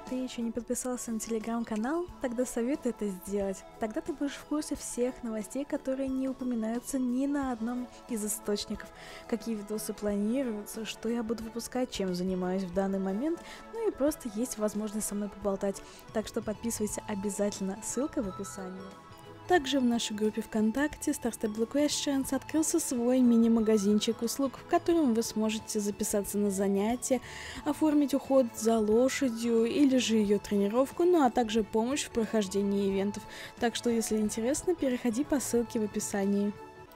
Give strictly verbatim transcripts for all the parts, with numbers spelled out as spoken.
ты еще не подписался на телеграм-канал, тогда советую это сделать. Тогда ты будешь в курсе всех новостей, которые не упоминаются ни на одном из источников. Какие видосы планируются, что я буду выпускать, чем занимаюсь в данный момент, ну и просто есть возможность со мной поболтать. Так что подписывайся обязательно, ссылка в описании. Также в нашей группе ВКонтакте Star Stable Questions открылся свой мини-магазинчик услуг, в котором вы сможете записаться на занятия, оформить уход за лошадью или же ее тренировку, ну а также помощь в прохождении ивентов. Так что, если интересно, переходи по ссылке в описании.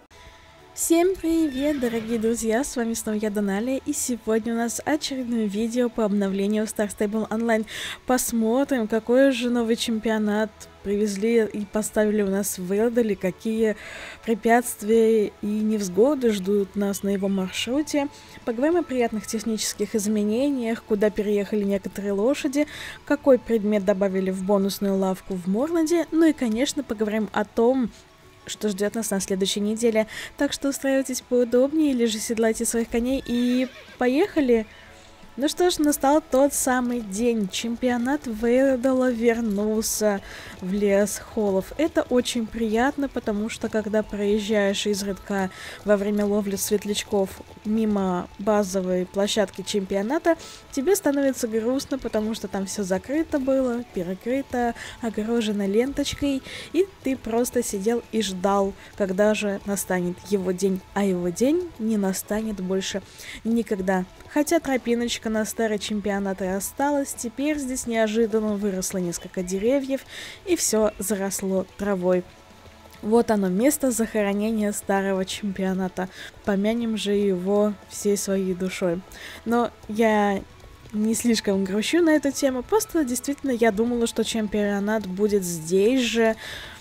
Всем привет, дорогие друзья, с вами снова я, Доналия, и сегодня у нас очередное видео по обновлению Star Stable Online. Посмотрим, какой же новый чемпионат привезли и поставили у нас в Вэлдале, какие препятствия и невзгоды ждут нас на его маршруте. Поговорим о приятных технических изменениях, куда переехали некоторые лошади, какой предмет добавили в бонусную лавку в Морланде, ну и, конечно, поговорим о том, что ждет нас на следующей неделе. Так что устраивайтесь поудобнее или же седлайте своих коней и поехали! Ну что ж, настал тот самый день. Чемпионат Вэлдала вернулся в лес холлов. Это очень приятно, потому что когда проезжаешь изредка во время ловли светлячков мимо базовой площадки чемпионата, тебе становится грустно, потому что там все закрыто было, перекрыто, огорожено ленточкой, и ты просто сидел и ждал, когда же настанет его день. А его день не настанет больше никогда. Хотя тропиночка на старый чемпионат и осталась, теперь здесь неожиданно выросло несколько деревьев, и все заросло травой. Вот оно, место захоронения старого чемпионата. Помянем же его всей своей душой. Но я не слишком грущу на эту тему, просто действительно я думала, что чемпионат будет здесь же,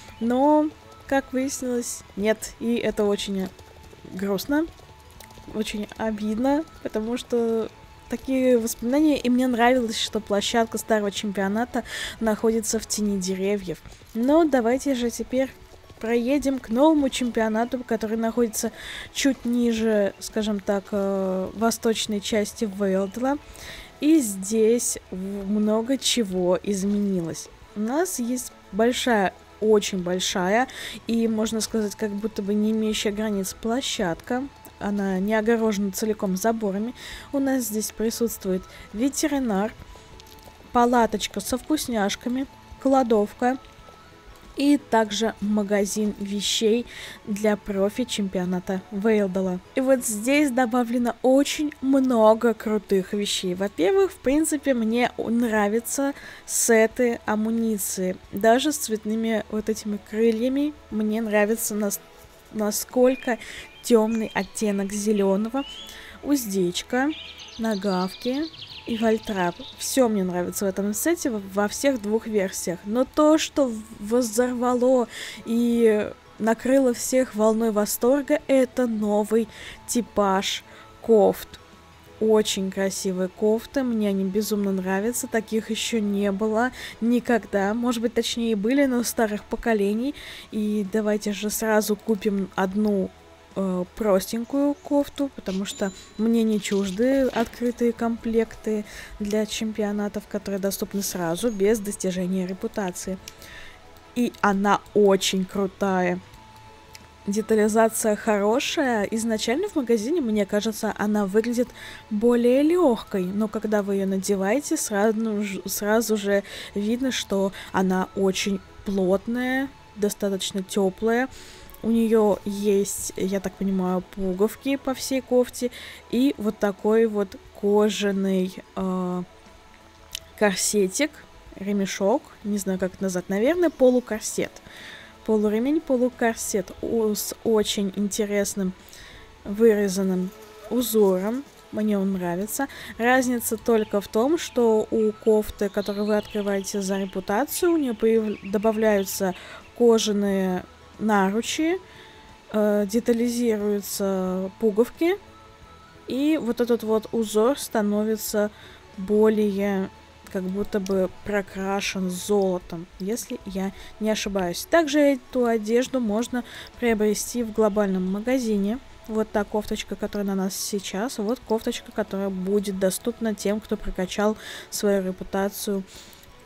но, как выяснилось, нет, и это очень грустно. Очень обидно, потому что такие воспоминания, и мне нравилось, что площадка старого чемпионата находится в тени деревьев. Но давайте же теперь проедем к новому чемпионату, который находится чуть ниже, скажем так, восточной части Вэлдала. И здесь много чего изменилось. У нас есть большая, очень большая, и, можно сказать, как будто бы не имеющая границ площадка. Она не огорожена целиком заборами. У нас здесь присутствует ветеринар, палаточка со вкусняшками, кладовка и также магазин вещей для профи чемпионата Вэлдала. И вот здесь добавлено очень много крутых вещей. Во-первых, в принципе, мне нравятся сеты амуниции. Даже с цветными вот этими крыльями мне нравится нас насколько темный оттенок зеленого, уздечка, нагавки и вольтрап. Все мне нравится в этом сете во всех двух версиях. Но то, что взорвало и накрыло всех волной восторга, это новый типаж кофт. Очень красивые кофты, мне они безумно нравятся, таких еще не было никогда, может быть, точнее и были, но старых поколений. И давайте же сразу купим одну э, простенькую кофту, потому что мне не чужды открытые комплекты для чемпионатов, которые доступны сразу, без достижения репутации. И она очень крутая. Детализация хорошая. Изначально в магазине, мне кажется, она выглядит более легкой, но когда вы ее надеваете, сразу, сразу же видно, что она очень плотная, достаточно теплая. У нее есть, я так понимаю, пуговки по всей кофте и вот такой вот кожаный э, корсетик, ремешок, не знаю, как это назвать, наверное, полукорсет. Полуремень, полукорсет с очень интересным вырезанным узором. Мне он нравится. Разница только в том, что у кофты, которую вы открываете за репутацию, у нее появ... добавляются кожаные наручи, э, детализируются пуговки, и вот этот вот узор становится более как будто бы прокрашен золотом, если я не ошибаюсь. Также эту одежду можно приобрести в глобальном магазине. Вот та кофточка, которая на нас сейчас, вот кофточка, которая будет доступна тем, кто прокачал свою репутацию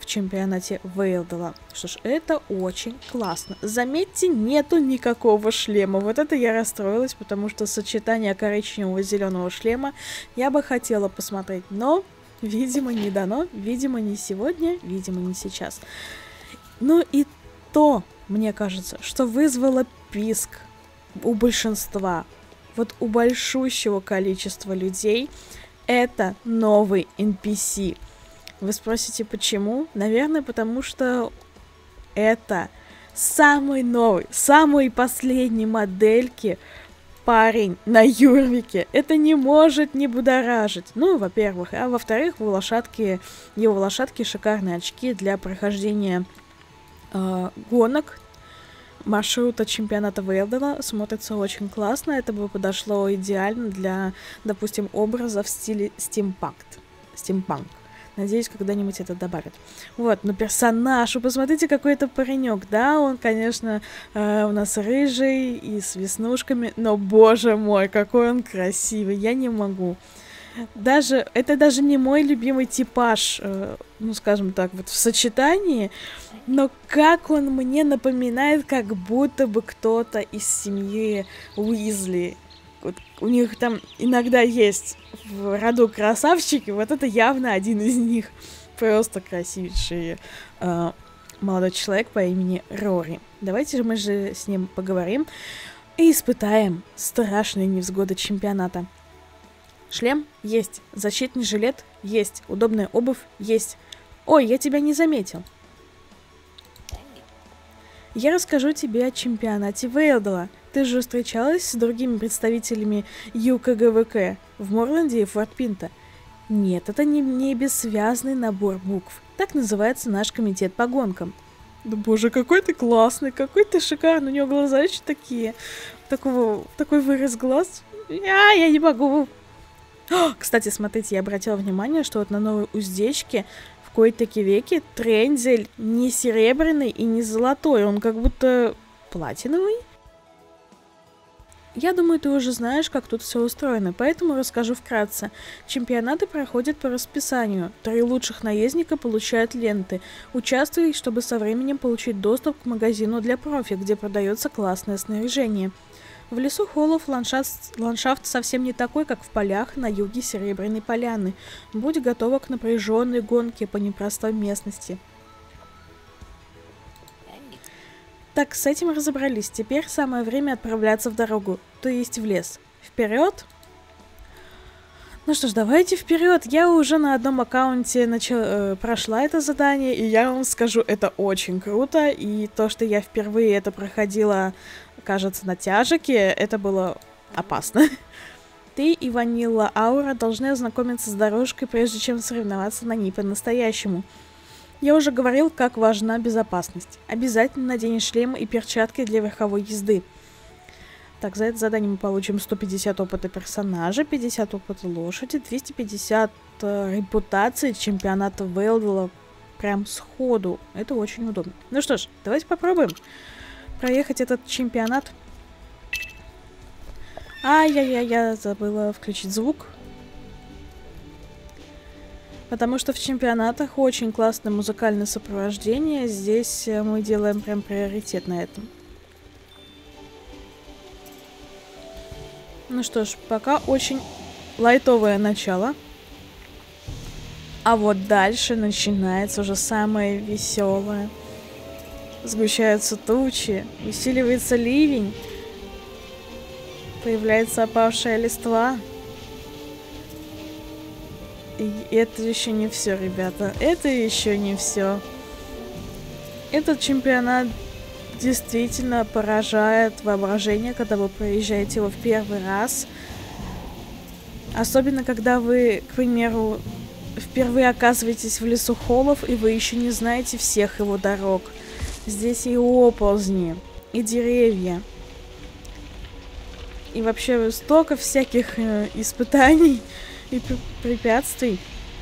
чемпионате Вейлдала. Что ж, это очень классно. Заметьте, нету никакого шлема. Вот это я расстроилась, потому что сочетание коричневого и зеленого шлема я бы хотела посмотреть, но, видимо, не дано, видимо, не сегодня, видимо, не сейчас. Ну и то, мне кажется, что вызвало писк у большинства, вот у большущего количества людей, это новый эн пи си. Вы спросите, почему? Наверное, потому что это самый новый, самый последний модельки парень на Юрвике. Это не может не будоражить. Ну, во-первых. А во-вторых, у лошадки, его лошадки шикарные очки для прохождения э, гонок маршрута чемпионата Вейлдала. Смотрится очень классно. Это бы подошло идеально для, допустим, образа в стиле стимпанк. Стимпанк. Надеюсь, когда-нибудь это добавят. Вот, но персонаж, вы посмотрите, какой это паренек, да, он, конечно, э, у нас рыжий и с веснушками, но, боже мой, какой он красивый, я не могу. Даже, это даже не мой любимый типаж, э, ну, скажем так, вот в сочетании, но как он мне напоминает, как будто бы кто-то из семьи Уизли. Вот у них там иногда есть в роду красавчики, вот это явно один из них. Просто красивейший э, молодой человек по имени Рори. Давайте же мы же с ним поговорим и испытаем страшные невзгоды чемпионата. Шлем есть, защитный жилет есть, удобная обувь есть. Ой, я тебя не заметил. Я расскажу тебе о чемпионате Вейлдала. Ты же встречалась с другими представителями ю ка гэ вэ ка в Морланде и Форт Пинто? Нет, это не, не бессвязный набор букв. Так называется наш комитет по гонкам. Да боже, какой ты классный, какой ты шикарный. У него глаза еще такие. Такого, такой вырез глаз. А, я не могу. О, кстати, смотрите, я обратила внимание, что вот на новой уздечке в кои-таки веки трендель не серебряный и не золотой. Он как будто платиновый. Я думаю, ты уже знаешь, как тут все устроено, поэтому расскажу вкратце. Чемпионаты проходят по расписанию. Три лучших наездника получают ленты. Участвуй, чтобы со временем получить доступ к магазину для профи, где продается классное снаряжение. В лесу Холлов ландшафт, ландшафт совсем не такой, как в полях на юге Серебряной Поляны. Будь готова к напряженной гонке по непростой местности. Так, с этим разобрались. Теперь самое время отправляться в дорогу, то есть в лес. Вперед! Ну что ж, давайте вперед. Я уже на одном аккаунте начал, э, прошла это задание, и я вам скажу, это очень круто. И то, что я впервые это проходила, кажется, на тяжике, это было опасно. Ты и Ванилла Аура должны ознакомиться с дорожкой, прежде чем соревноваться на ней по-настоящему. Я уже говорил, как важна безопасность. Обязательно надень шлем и перчатки для верховой езды. Так, за это задание мы получим сто пятьдесят опыта персонажа, пятьдесят опыта лошади, двести пятьдесят э, репутации чемпионата Вейлдала прям сходу. Это очень удобно. Ну что ж, давайте попробуем проехать этот чемпионат. Ай-яй-яй, я забыла включить звук. Потому что в чемпионатах очень классное музыкальное сопровождение. Здесь мы делаем прям приоритет на этом. Ну что ж, пока очень лайтовое начало. А вот дальше начинается уже самое веселое. Сгущаются тучи, усиливается ливень. Появляется опавшая листва. И это еще не все, ребята. Это еще не все. Этот чемпионат действительно поражает воображение, когда вы проезжаете его в первый раз. Особенно, когда вы, к примеру, впервые оказываетесь в лесу Холлов, и вы еще не знаете всех его дорог. Здесь и оползни, и деревья. И вообще столько всяких э, испытаний и препятствий.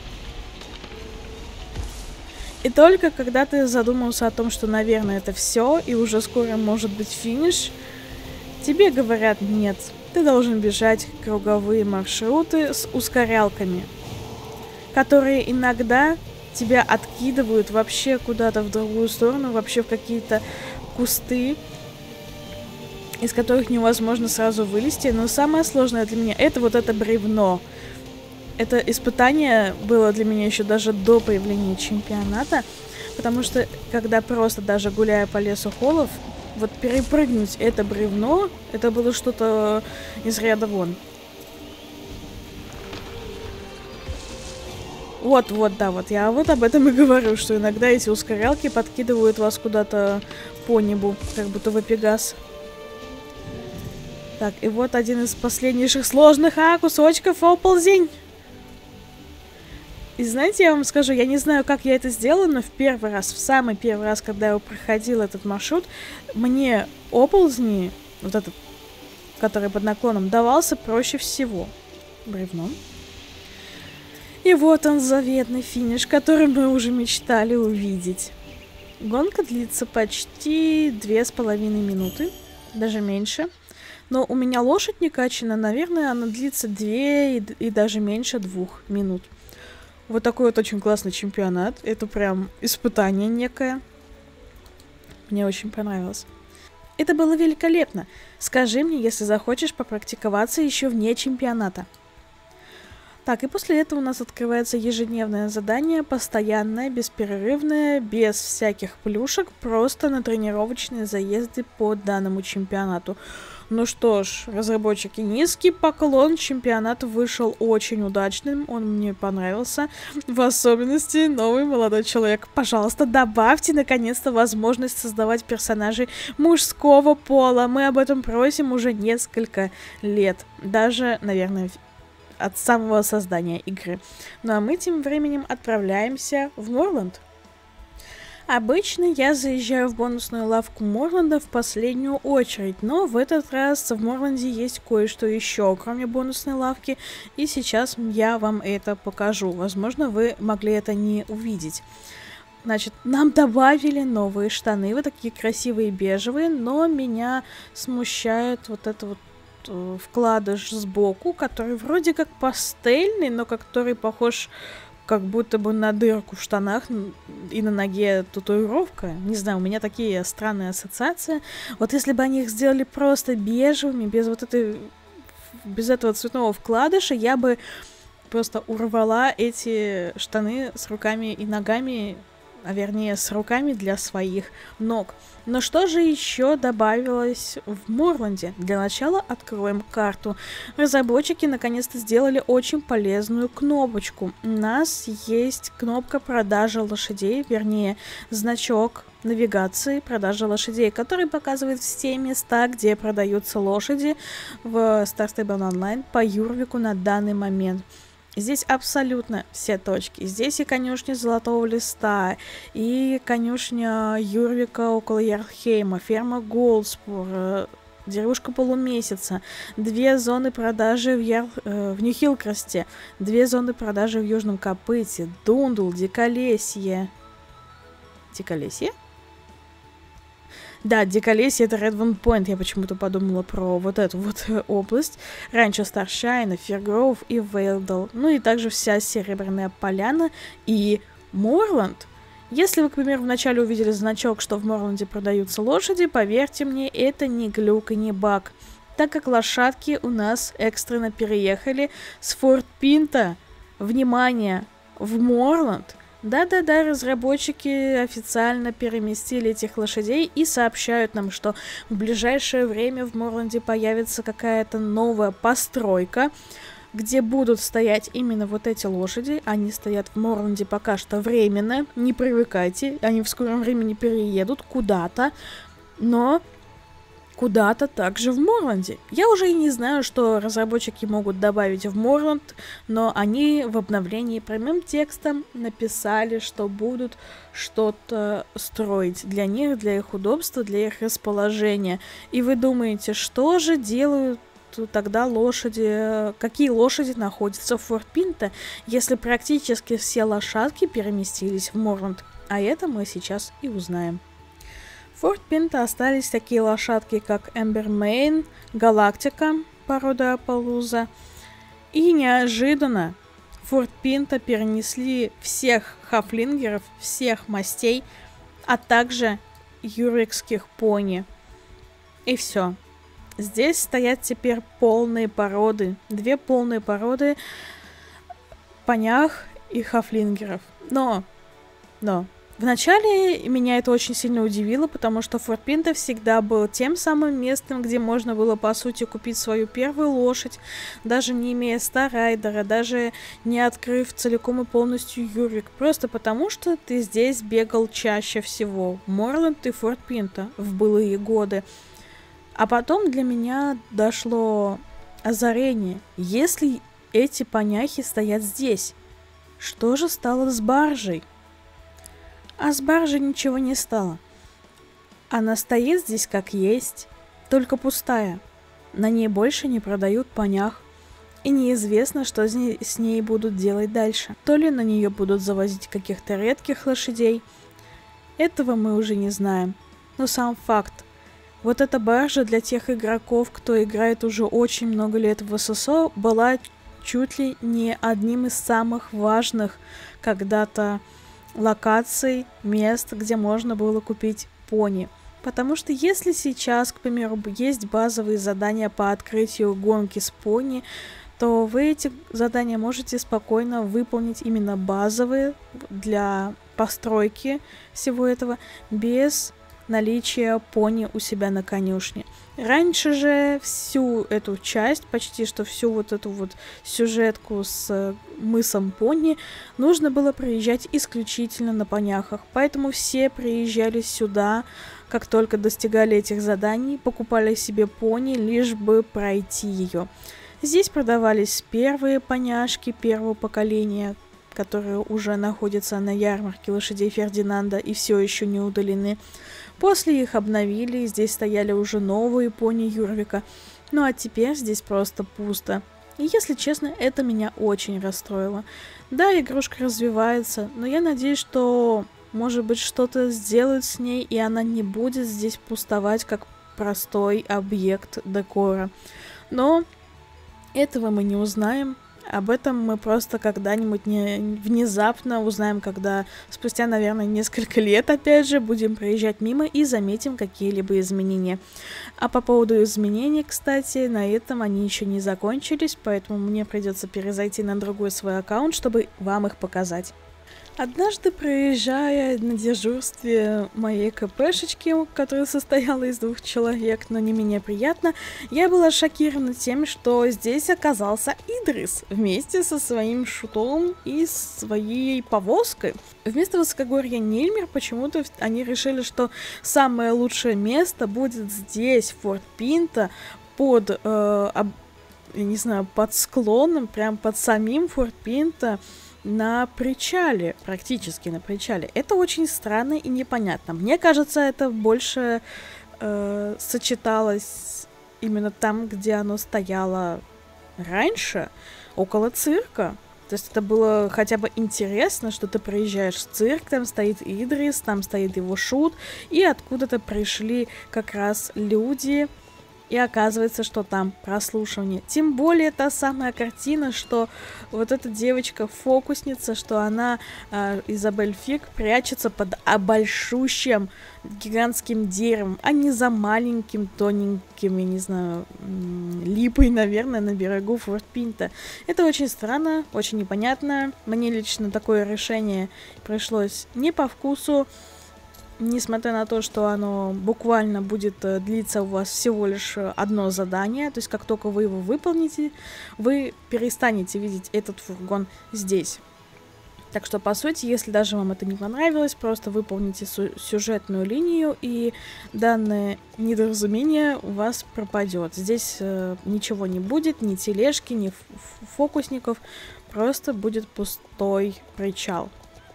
И только когда ты задумался о том, что, наверное, это все, и уже скоро может быть финиш, тебе говорят: нет, ты должен бежать круговые маршруты с ускорялками, которые иногда тебя откидывают вообще куда-то в другую сторону, вообще в какие-то кусты, из которых невозможно сразу вылезти. Но самое сложное для меня — это вот это бревно. Это испытание было для меня еще даже до появления чемпионата, потому что, когда просто даже гуляя по лесу холлов, вот перепрыгнуть это бревно, это было что-то из ряда вон. Вот, вот, да, вот я вот об этом и говорю, что иногда эти ускорялки подкидывают вас куда-то по небу, как будто вы Пегас. Так, и вот один из последнейших сложных, а, кусочков, оползень. И знаете, я вам скажу, я не знаю, как я это сделала, но в первый раз, в самый первый раз, когда я проходила этот маршрут, мне оползни, вот этот, который под наклоном, давался проще всего. Бревном. И вот он, заветный финиш, который мы уже мечтали увидеть. Гонка длится почти две с половиной минуты, даже меньше. Но у меня лошадь не качана, наверное, она длится две и, и даже меньше двух минут. Вот такой вот очень классный чемпионат. Это прям испытание некое. Мне очень понравилось. Это было великолепно. Скажи мне, если захочешь попрактиковаться еще вне чемпионата. Так, и после этого у нас открывается ежедневное задание, постоянное, бесперерывное, без всяких плюшек, просто на тренировочные заезды по данному чемпионату. Ну что ж, разработчики, низкий поклон, чемпионат вышел очень удачным, он мне понравился, в особенности новый молодой человек. Пожалуйста, добавьте наконец-то возможность создавать персонажей мужского пола, мы об этом просим уже несколько лет, даже, наверное, от самого создания игры. Ну а мы тем временем отправляемся в Морланд. Обычно я заезжаю в бонусную лавку Морланда в последнюю очередь, но в этот раз в Морланде есть кое-что еще, кроме бонусной лавки, и сейчас я вам это покажу. Возможно, вы могли это не увидеть. Значит, нам добавили новые штаны, вот такие красивые бежевые, но меня смущает вот это вот вкладыш сбоку, который вроде как пастельный, но который похож как будто бы на дырку в штанах и на ноге татуировка. Не знаю, у меня такие странные ассоциации. Вот если бы они их сделали просто бежевыми, без вот этой, без этого цветного вкладыша, я бы просто урвала эти штаны с руками и ногами, а вернее с руками для своих ног. Но что же еще добавилось в Морланде? Для начала откроем карту. Разработчики наконец-то сделали очень полезную кнопочку. У нас есть кнопка продажи лошадей, вернее, значок навигации продажи лошадей, который показывает все места, где продаются лошади в Star Stable Online по Юрвику на данный момент. Здесь абсолютно все точки. Здесь и конюшня Золотого Листа, и конюшня Юрвика около Ярдхейма, ферма Голдспур, деревушка Полумесяца, две зоны продажи в, Яр... э, в Нью-Хилкрасте, две зоны продажи в Южном Копыте, Дундул, Диколесье. Диколесье? Да, Диколесье — это Редван Пойнт. Я почему-то подумала про вот эту вот область. Ранчо Старшайна, Фиргроув и Вейлдал. Ну и также вся Серебряная Поляна и Морланд. Если вы, к примеру, вначале увидели значок, что в Морланде продаются лошади, поверьте мне, это не глюк и не баг. Так как лошадки у нас экстренно переехали с Форт Пинта, внимание, в Морланд. Да-да-да, разработчики официально переместили этих лошадей и сообщают нам, что в ближайшее время в Морланде появится какая-то новая постройка, где будут стоять именно вот эти лошади. Они стоят в Морланде пока что временно, не привыкайте, они в скором времени переедут куда-то, но куда-то также в Морланде. Я уже и не знаю, что разработчики могут добавить в Морланд, но они в обновлении прямым текстом написали, что будут что-то строить для них, для их удобства, для их расположения. И вы думаете, что же делают тогда лошади, какие лошади находятся в Форт Пинта, если практически все лошадки переместились в Морланд? А это мы сейчас и узнаем. В Форт Пинта остались такие лошадки, как Эмбермейн, Галактика, порода Апалуза. И неожиданно Форт Пинто перенесли всех хафлингеров, всех мастей, а также юрикских пони. И все. Здесь стоят теперь полные породы. Две полные породы понях и хафлингеров. Но, но, вначале меня это очень сильно удивило, потому что Форт Пинто всегда был тем самым местом, где можно было, по сути, купить свою первую лошадь, даже не имея старайдера, даже не открыв целиком и полностью юрик, просто потому что ты здесь бегал чаще всего. Морланд и Форт Пинто в былые годы. А потом для меня дошло озарение. Если эти поняхи стоят здесь, что же стало с баржей? А с баржей ничего не стало. Она стоит здесь как есть, только пустая. На ней больше не продают понях. И неизвестно, что с ней будут делать дальше. То ли на нее будут завозить каких-то редких лошадей. Этого мы уже не знаем. Но сам факт. Вот эта баржа для тех игроков, кто играет уже очень много лет в ССО, была чуть ли не одним из самых важных когда-то локаций, мест, где можно было купить пони. Потому что если сейчас, к примеру, есть базовые задания по открытию гонки с пони, то вы эти задания можете спокойно выполнить именно базовые для постройки всего этого без наличия пони у себя на конюшне. Раньше же всю эту часть, почти что всю вот эту вот сюжетку с мысом пони, нужно было проезжать исключительно на поняхах. Поэтому все приезжали сюда, как только достигали этих заданий, покупали себе пони, лишь бы пройти ее. Здесь продавались первые поняшки первого поколения, которые уже находятся на ярмарке лошадей Фердинанда и все еще не удалены. После их обновили, здесь стояли уже новые пони Юрвика. Ну а теперь здесь просто пусто. И если честно, это меня очень расстроило. Да, игрушка развивается, но я надеюсь, что, может быть, что-то сделают с ней, и она не будет здесь пустовать, как простой объект декора. Но этого мы не узнаем. Об этом мы просто когда-нибудь не внезапно узнаем, когда спустя, наверное, несколько лет, опять же, будем проезжать мимо и заметим какие-либо изменения. А по поводу изменений, кстати, на этом они еще не закончились, поэтому мне придется перезайти на другой свой аккаунт, чтобы вам их показать. Однажды, проезжая на дежурстве моей КПшечки, которая состояла из двух человек, но не менее приятно, я была шокирована тем, что здесь оказался Идрис вместе со своим шутом и своей повозкой. Вместо высокогорья Нильмер почему-то они решили, что самое лучшее место будет здесь, в Форт Пинто, под, э, об, я не знаю, под склоном, прям под самим Форт Пинто, на причале, практически на причале. Это очень странно и непонятно. Мне кажется, это больше э, сочеталось именно там, где оно стояло раньше, около цирка. То есть это было хотя бы интересно, что ты проезжаешь в цирк, там стоит Идрис, там стоит его шут, и откуда-то пришли как раз люди. И оказывается, что там прослушивание. Тем более та самая картина, что вот эта девочка-фокусница, что она, э, Изабель Фиг, прячется под большущим гигантским деревом, а не за маленьким, тоненьким, я не знаю, липой, наверное, на берегу Форт Пинто. Это очень странно, очень непонятно. Мне лично такое решение пришлось не по вкусу. Несмотря на то, что оно буквально будет длиться у вас всего лишь одно задание, то есть как только вы его выполните, вы перестанете видеть этот фургон здесь. Так что, по сути, если даже вам это не понравилось, просто выполните сюжетную линию, и данное недоразумение у вас пропадет. Здесь э, ничего не будет, ни тележки, ни фокусников, просто будет пустой причал.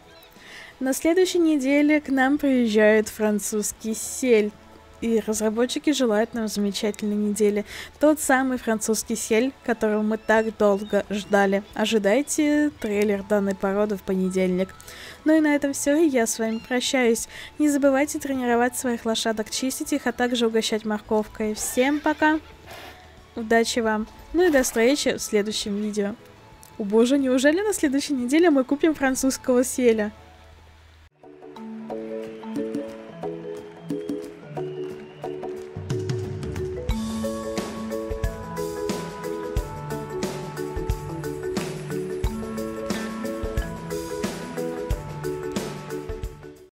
На следующей неделе к нам приезжает французский сель, и разработчики желают нам замечательной недели. Тот самый французский сель, которого мы так долго ждали. Ожидайте трейлер данной породы в понедельник. Ну и на этом все, и я с вами прощаюсь. Не забывайте тренировать своих лошадок, чистить их, а также угощать морковкой. Всем пока, удачи вам, ну и до встречи в следующем видео. О боже, неужели на следующей неделе мы купим французского селя?